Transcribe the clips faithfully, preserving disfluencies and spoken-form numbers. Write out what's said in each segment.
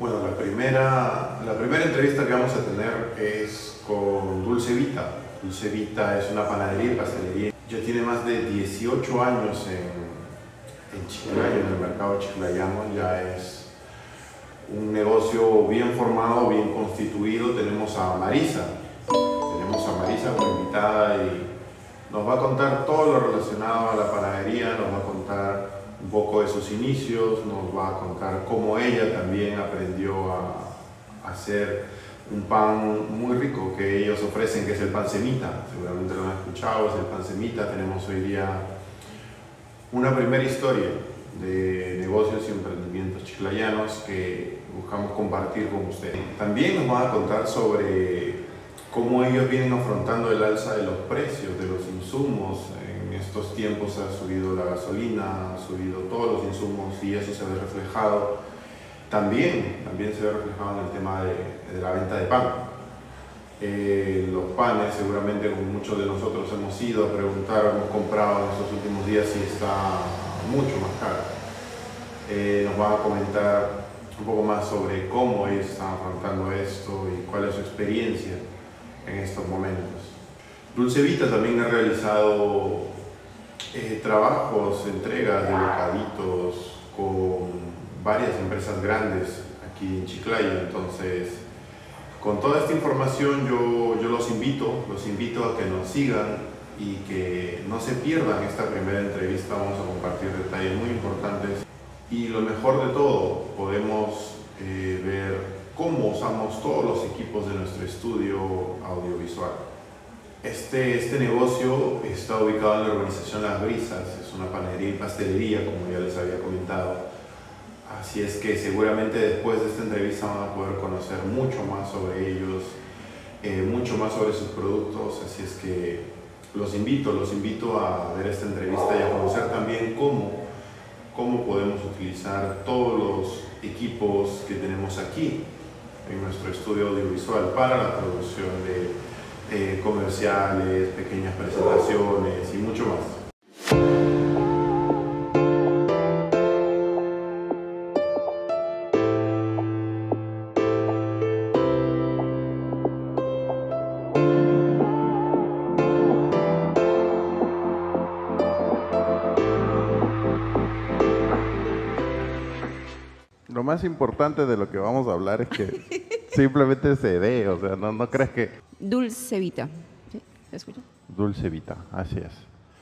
Bueno, la primera, la primera entrevista que vamos a tener es con Dulce Vita. Dulce Vita es una panadería y pastelería. Ya tiene más de dieciocho años en, en Chiclayo, en el mercado chiclayano. Ya es un negocio bien formado, bien constituido. Tenemos a Marisa. Tenemos a Marisa como invitada y nos va a contar todo lo relacionado a la panadería, nos va a contar un poco de sus inicios, nos va a contar cómo ella también aprendió a, a hacer un pan muy rico que ellos ofrecen, que es el pan semita. Seguramente lo han escuchado, es el pan semita. Tenemos hoy día una primera historia de negocios y emprendimientos chiclayanos que buscamos compartir con ustedes. También nos van a contar sobre cómo ellos vienen afrontando el alza de los precios de los insumos. En estos tiempos ha subido la gasolina, ha subido todos los insumos y eso se ve reflejado. También, también se ve reflejado en el tema de, de la venta de pan. Eh, los panes, seguramente como muchos de nosotros hemos ido a preguntar, hemos comprado en estos últimos días y está mucho más caro. Eh, nos van a comentar un poco más sobre cómo ellos están afrontando esto y cuál es su experiencia en estos momentos. Dulce Vita también ha realizado eh, trabajos, entregas de bocaditos con varias empresas grandes aquí en Chiclayo. Entonces, con toda esta información yo, yo los invito, los invito a que nos sigan y que no se pierdan esta primera entrevista. Vamos a compartir detalles muy importantes y lo mejor de todo, podemos eh, ver cómo usamos todos los equipos de nuestro estudio audiovisual. Este, este negocio está ubicado en la urbanización Las Brisas, es una panadería y pastelería, como ya les había comentado. Así es que seguramente después de esta entrevista van a poder conocer mucho más sobre ellos, eh, mucho más sobre sus productos. Así es que los invito, los invito a ver esta entrevista y a conocer también cómo, cómo podemos utilizar todos los equipos que tenemos aquí en nuestro estudio audiovisual para la producción de eh, comerciales, pequeñas presentaciones y mucho más. Lo más importante de lo que vamos a hablar es que simplemente se ve, o sea, no, no crees que... Dulce Vita. ¿Sí? ¿Se escucha? Dulce Vita, así es.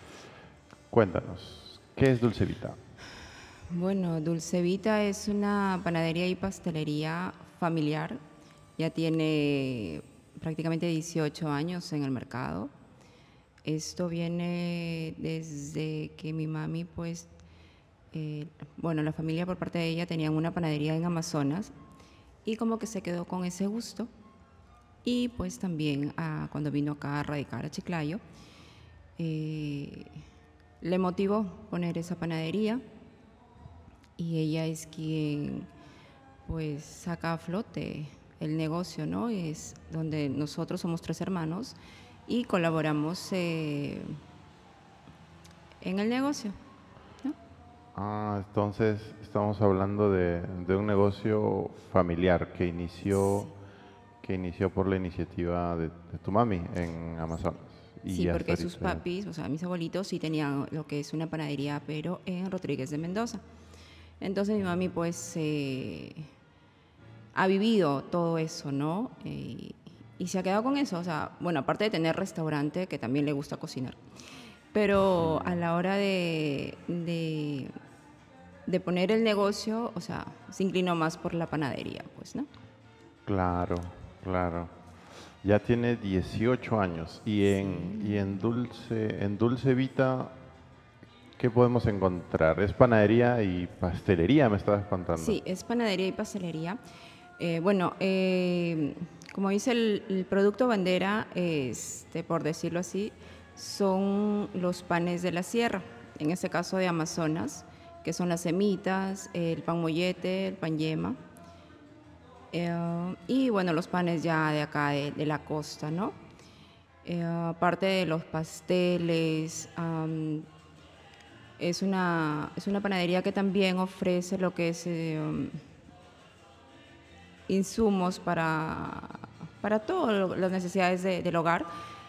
Cuéntanos, ¿qué es Dulce Vita? Bueno, Dulce Vita es una panadería y pastelería familiar. Ya tiene prácticamente dieciocho años en el mercado. Esto viene desde que mi mami, pues, eh, bueno, la familia por parte de ella tenían una panadería en Amazonas y como que se quedó con ese gusto. Y pues también ah, cuando vino acá a radicar a Chiclayo, eh, le motivó poner esa panadería y ella es quien pues saca a flote el negocio, ¿no? Es donde nosotros somos tres hermanos y colaboramos eh, en el negocio, ¿no? Ah, entonces estamos hablando de, de un negocio familiar que inició, que inició por la iniciativa de, de tu mami en Amazonas. Y Sí, ya porque hasta sus ahorita- papis, o sea, mis abuelitos sí tenían lo que es una panadería, pero en Rodríguez de Mendoza. Entonces mi mami pues eh, ha vivido todo eso, ¿no? Eh, y se ha quedado con eso, o sea, bueno, aparte de tener restaurante, que también le gusta cocinar, pero a la hora de, de, de poner el negocio, o sea, se inclinó más por la panadería, pues, ¿no? Claro, claro. Ya tiene dieciocho años y en, y en Dulce, en Dulce Vita, ¿qué podemos encontrar? Es panadería y pastelería, me estabas contando. Sí, es panadería y pastelería. Eh, bueno, eh, como dice el, el producto bandera, este, por decirlo así, son los panes de la sierra, en este caso de Amazonas, que son las semitas, el pan mollete, el pan yema, eh, y bueno, los panes ya de acá, de, de la costa, ¿no? Eh, aparte de los pasteles, um, es, una, es una panadería que también ofrece lo que es... Eh, um, insumos para, para todas las necesidades de, del hogar.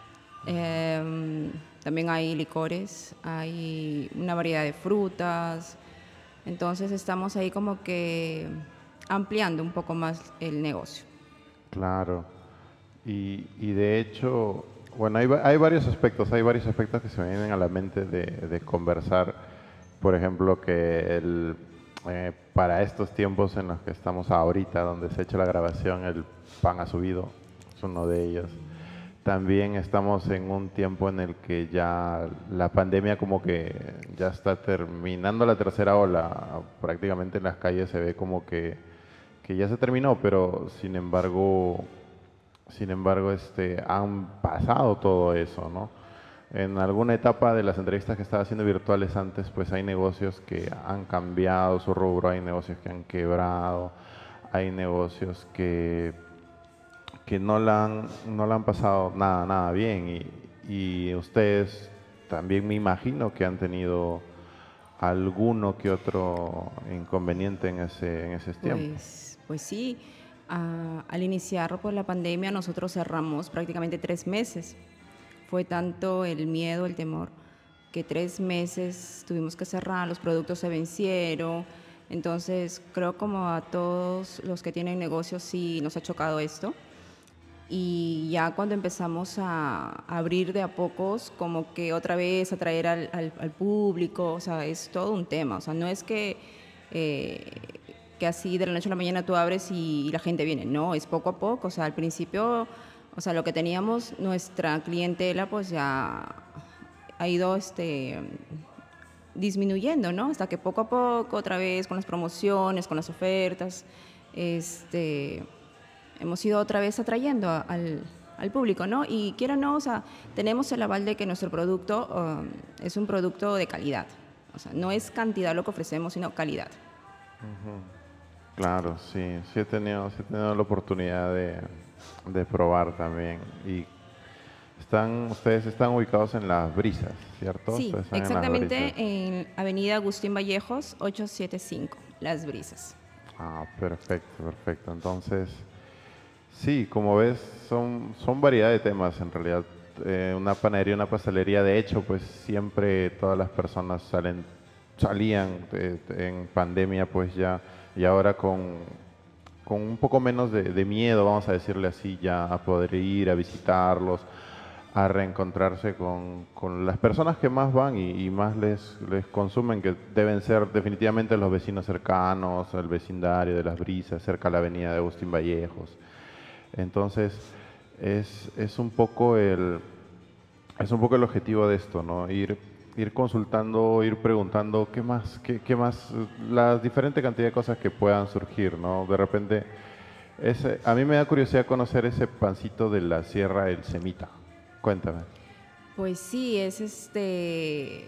Eh, también hay licores, hay una variedad de frutas. Entonces estamos ahí como que ampliando un poco más el negocio. Claro. Y, y de hecho, bueno, hay, va- hay varios aspectos, hay varios aspectos que se me vienen a la mente de, de conversar. Por ejemplo, que el, eh, para estos tiempos en los que estamos ahorita, donde se ha hecho la grabación, el pan ha subido, es uno de ellos. También estamos en un tiempo en el que ya la pandemia como que ya está terminando la tercera ola. Prácticamente en las calles se ve como que, que ya se terminó, pero sin embargo, sin embargo, este, han pasado todo eso, ¿no? En alguna etapa de las entrevistas que estaba haciendo virtuales antes, pues hay negocios que han cambiado su rubro, hay negocios que han quebrado, hay negocios que que no la han, no la han pasado nada, nada bien. Y, y ustedes también me imagino que han tenido alguno que otro inconveniente en ese, en ese tiempo. Pues, pues sí, ah, al iniciar pues, la pandemia nosotros cerramos prácticamente tres meses. Fue tanto el miedo, el temor, que tres meses tuvimos que cerrar, los productos se vencieron. Entonces creo como a todos los que tienen negocios sí nos ha chocado esto. Y ya cuando empezamos a abrir de a pocos, como que otra vez atraer al, al, al público, o sea, es todo un tema. O sea, no es que, eh, que así de la noche a la mañana tú abres y, y la gente viene. No, es poco a poco. O sea, al principio, o sea, lo que teníamos, nuestra clientela, pues ya ha ido este, disminuyendo, ¿no? Hasta que poco a poco, otra vez con las promociones, con las ofertas, este... hemos ido otra vez atrayendo a, al, al público, ¿no? Y quiera o no, o sea, tenemos el aval de que nuestro producto um, es un producto de calidad. O sea, no es cantidad lo que ofrecemos, sino calidad. Uh-huh. Claro, sí, sí he tenido, sí he tenido la oportunidad de, de probar también. Y están, ustedes están ubicados en Las Brisas, ¿cierto? Sí, Ustedes están exactamente en Las Brisas. en Avenida Agustín Vallejos, ochocientos setenta y cinco, Las Brisas. Ah, perfecto, perfecto. Entonces, sí, como ves, son, son variedad de temas en realidad. Eh, una panadería, una pastelería, de hecho, pues siempre todas las personas salen, salían eh, en pandemia, pues ya, y ahora con, con un poco menos de, de miedo, vamos a decirle así, ya a poder ir a visitarlos, a reencontrarse con, con las personas que más van y, y más les, les consumen, que deben ser definitivamente los vecinos cercanos, el vecindario de Las Brisas, cerca de la avenida de Agustín Vallejos. Entonces, es, es, un poco el, es un poco el objetivo de esto, ¿no? Ir, ir consultando, ir preguntando qué más, qué, qué más, la diferente cantidad de cosas que puedan surgir, ¿no? De repente, ese, a mí me da curiosidad conocer ese pancito de la Sierra, el Semita. Cuéntame. Pues sí, es este...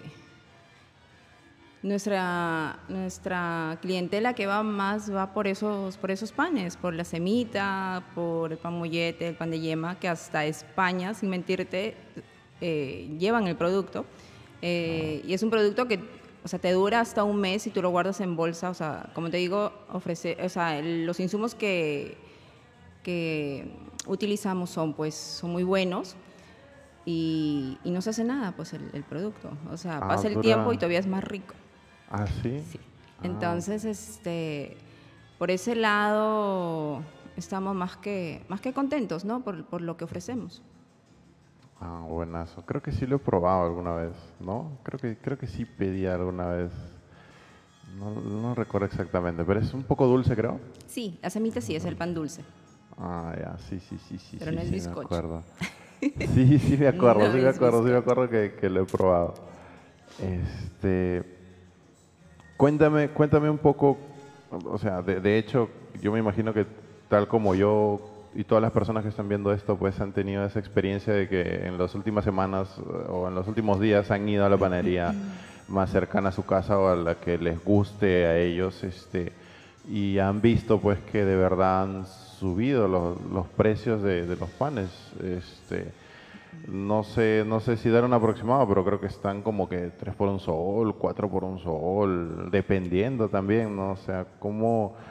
Nuestra, nuestra clientela que va más va por esos, por esos panes, por la semita, por el pan mollete, el pan de yema, que hasta España, sin mentirte, eh, llevan el producto. Eh, y es un producto que, o sea, te dura hasta un mes si tú lo guardas en bolsa. O sea, como te digo, ofrece, o sea, el, los insumos que, que utilizamos son, pues, son muy buenos. Y, y no se hace nada, pues, el, el producto. O sea, Ah, pasa el dura. tiempo y todavía es más rico. ¿Ah, sí? Sí. Ah. Entonces, este, por ese lado estamos más que, más que contentos, ¿no? Por, por lo que ofrecemos. Ah, buenazo. Creo que sí lo he probado alguna vez, ¿no? Creo que, creo que sí pedí alguna vez. No, no recuerdo exactamente, pero es un poco dulce, creo. Sí, la semita sí es el pan dulce. Ah, ya, sí, sí, sí, sí. Pero sí, no es sí, bizcocho. me acuerdo. Sí, sí me acuerdo, No sí me es acuerdo, sí me bizcocho. acuerdo que, que lo he probado. Este, cuéntame, cuéntame un poco, o sea, de, de hecho, yo me imagino que tal como yo y todas las personas que están viendo esto, pues han tenido esa experiencia de que en las últimas semanas eh, o en los últimos días han ido a la panadería más cercana a su casa o a la que les guste a ellos, este, y han visto pues que de verdad han subido los, los precios de, de los panes. Este, no sé, no sé si dar un aproximado, pero creo que están como que tres por un sol, cuatro por un sol, dependiendo también, ¿no? O sea, ¿cómo,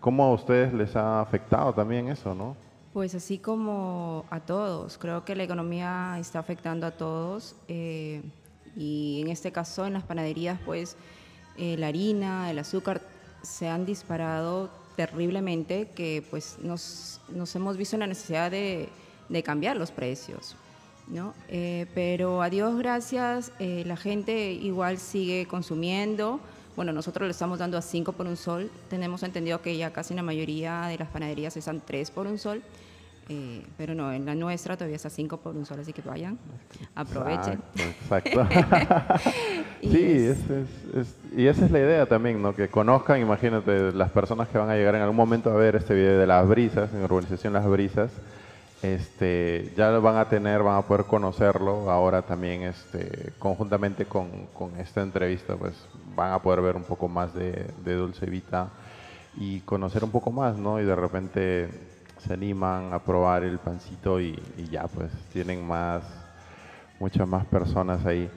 cómo a ustedes les ha afectado también eso, ¿no? Pues así como a todos, creo que la economía está afectando a todos eh, y en este caso en las panaderías pues eh, la harina, el azúcar se han disparado terriblemente que pues nos, nos hemos visto en la necesidad de, de cambiar los precios, ¿no? Eh, pero a Dios gracias, eh, la gente igual sigue consumiendo. Bueno, nosotros le estamos dando a cinco por un sol. Tenemos entendido que ya casi la mayoría de las panaderías están tres por un sol. Eh, pero no, en la nuestra todavía está cinco por un sol, así que vayan, aprovechen. Exacto, exacto. Sí, es, es, es, y esa es la idea también, ¿no? Que conozcan, imagínate, las personas que van a llegar en algún momento a ver este video de Las Brisas, en Urbanización Las Brisas, este, ya lo van a tener, van a poder conocerlo. Ahora también, este, conjuntamente con, con esta entrevista, pues van a poder ver un poco más de, de Dulce Vita y conocer un poco más, ¿no? Y de repente se animan a probar el pancito y, y ya pues tienen más, muchas más personas ahí.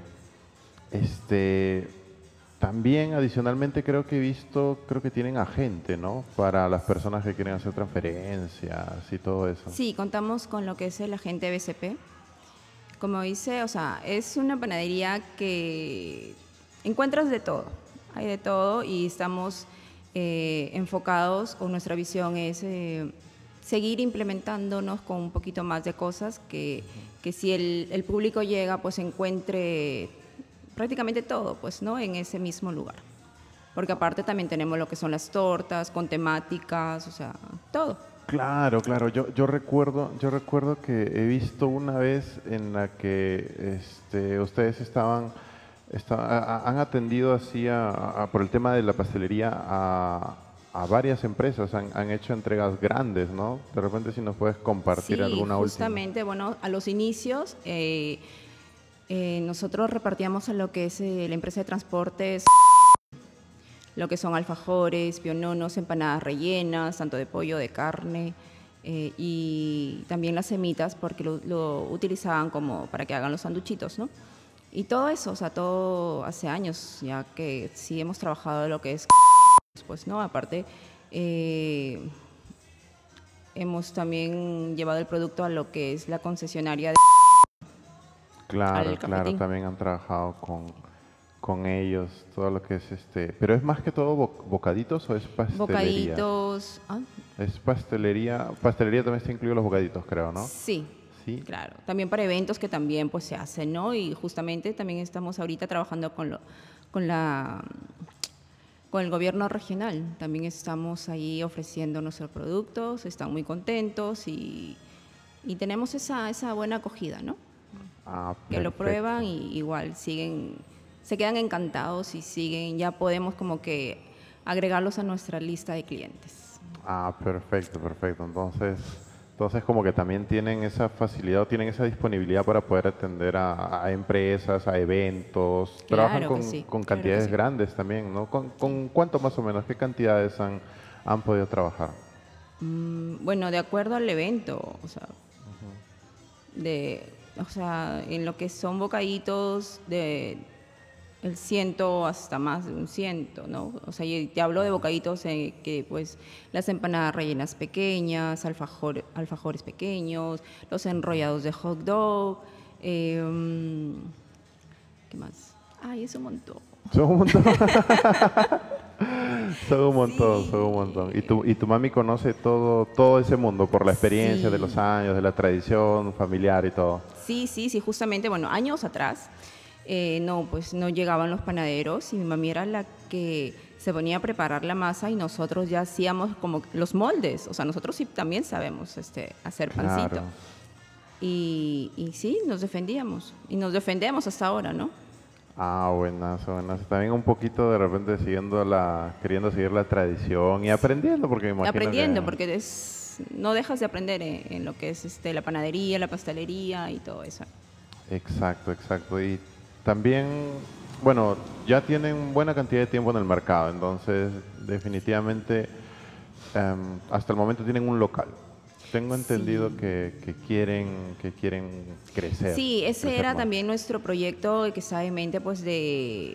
Este, también adicionalmente creo que he visto, creo que tienen agente, ¿no? Para las personas que quieren hacer transferencias y todo eso. Sí, contamos con lo que es el agente B C P. Como dice, o sea, es una panadería que encuentras de todo, hay de todo y estamos eh, enfocados, o nuestra visión es eh, seguir implementándonos con un poquito más de cosas que, que si el, el público llega, pues encuentre prácticamente todo, pues, ¿no? En ese mismo lugar. Porque aparte también tenemos lo que son las tortas con temáticas, o sea, todo. Claro, claro. Yo, yo recuerdo, yo recuerdo que he visto una vez en la que este, ustedes estaban, está, han atendido así a, a, por el tema de la pastelería a, a varias empresas, han, han hecho entregas grandes, ¿no? De repente si nos puedes compartir sí, alguna última. Justamente, bueno, a los inicios eh, eh, nosotros repartíamos a lo que es eh, la empresa de transportes, lo que son alfajores, piononos, empanadas rellenas, tanto de pollo, de carne, eh, y también las semitas, porque lo, lo utilizaban como para que hagan los sanduchitos, ¿no? Y todo eso, o sea, todo hace años ya que sí hemos trabajado lo que es, pues, ¿no? Aparte, eh, hemos también llevado el producto a lo que es la concesionaria de... Claro, claro, también han trabajado con... con ellos, todo lo que es este... ¿Pero es más que todo bo bocaditos o es pastelería? Bocaditos... ¿Ah? Es pastelería... Pastelería también está incluido los bocaditos, creo, ¿no? Sí, sí, claro. También para eventos que también pues se hacen, ¿no? Y justamente también estamos ahorita trabajando con, lo, con, la, con el gobierno regional. También estamos ahí ofreciendo nuestros productos, están muy contentos y, y tenemos esa, esa buena acogida, ¿no? Ah, que lo prueban y igual siguen... se quedan encantados y siguen, ya podemos como que agregarlos a nuestra lista de clientes. Ah, perfecto, perfecto. Entonces, entonces como que también tienen esa facilidad o tienen esa disponibilidad para poder atender a, a empresas, a eventos. Claro Trabajan con, sí, con claro cantidades sí. grandes también, ¿no? ¿Con, con cuánto más o menos? ¿Qué cantidades han, han podido trabajar? Mm, bueno, de acuerdo al evento, o sea, uh-huh. de, o sea, en lo que son bocaditos de... el ciento hasta más de un ciento, ¿no? O sea, yo te hablo de bocaditos eh, que, pues, las empanadas rellenas pequeñas, alfajor, alfajores pequeños, los enrollados de hot dog, eh, ¿qué más? Ay, es un montón. Son un montón. Son un montón, Sí. son un montón. Y tu, y tu mami conoce todo, todo ese mundo por la experiencia Sí. de los años, de la tradición familiar y todo. Sí, sí, sí, justamente, bueno, años atrás, Eh, no, pues no llegaban los panaderos y mi mami era la que se ponía a preparar la masa y nosotros ya hacíamos como los moldes, o sea, nosotros sí también sabemos este, hacer pancito. Claro. Y, y sí, nos defendíamos y nos defendemos hasta ahora, ¿no? Ah, buenas, buenas. También un poquito de repente siguiendo la, queriendo seguir la tradición y aprendiendo, porque me imagino Aprendiendo, que... porque es, no dejas de aprender en, en lo que es este, la panadería, la pastelería y todo eso. Exacto, exacto. Y también, bueno, ya tienen buena cantidad de tiempo en el mercado, entonces definitivamente um, hasta el momento tienen un local. Tengo entendido Sí. que, que, quieren, que quieren crecer. Sí, ese crecer era más. también nuestro proyecto que estaba en mente, pues de,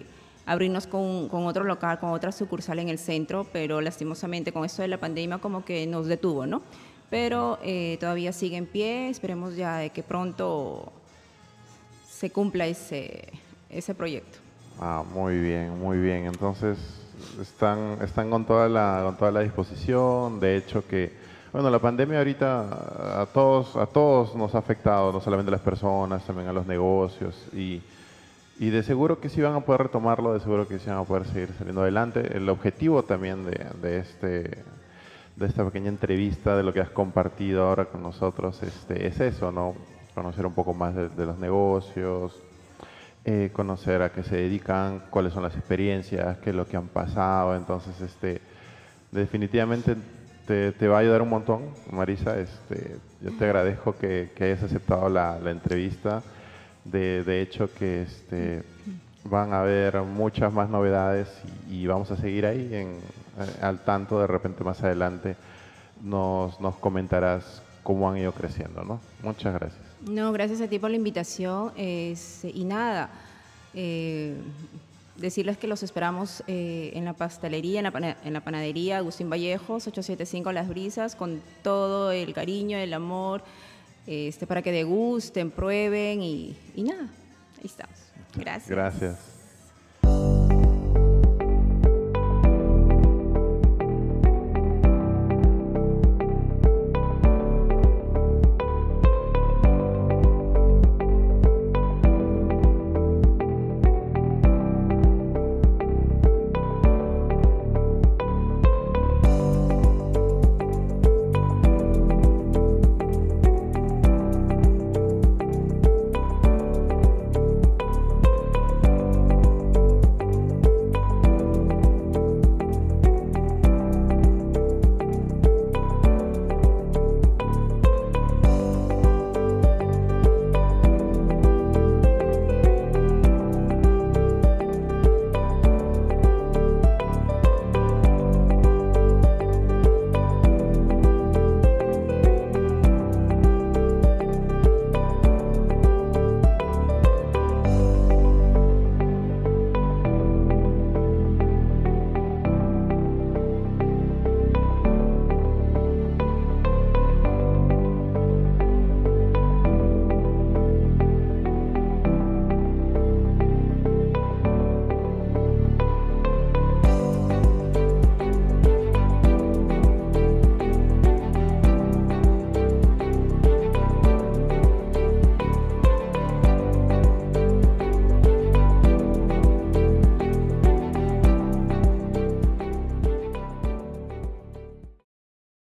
abrirnos con, con otro local, con otra sucursal en el centro, pero lastimosamente con esto de la pandemia como que nos detuvo, ¿no? Pero eh, todavía sigue en pie, esperemos ya de que pronto se cumpla ese, ese proyecto. Ah, muy bien, muy bien. Entonces, están, están con toda la, con toda la disposición. De hecho que, bueno, la pandemia ahorita a todos, a todos nos ha afectado, no solamente a las personas, también a los negocios. Y, y de seguro que sí van a poder retomarlo, de seguro que sí van a poder seguir saliendo adelante. El objetivo también de, de este... de esta pequeña entrevista, de lo que has compartido ahora con nosotros, este, es eso, ¿no? Conocer un poco más de, de los negocios, eh, conocer a qué se dedican, cuáles son las experiencias, qué es lo que han pasado. Entonces, este, definitivamente te, te va a ayudar un montón, Marisa. Este, yo te agradezco que, que hayas aceptado la, la entrevista. De, de hecho, que este, van a haber muchas más novedades y, y vamos a seguir ahí en, eh, al tanto. De repente más adelante nos, nos comentarás cómo han ido creciendo, ¿no? Muchas gracias. No, gracias a ti por la invitación. Es, y nada, eh, decirles que los esperamos eh, en la pastelería, en la, pana- en la panadería Agustín Vallejos, ochocientos setenta y cinco Las Brisas, con todo el cariño, el amor, este, para que degusten, prueben y, y nada, ahí estamos. Gracias. Gracias.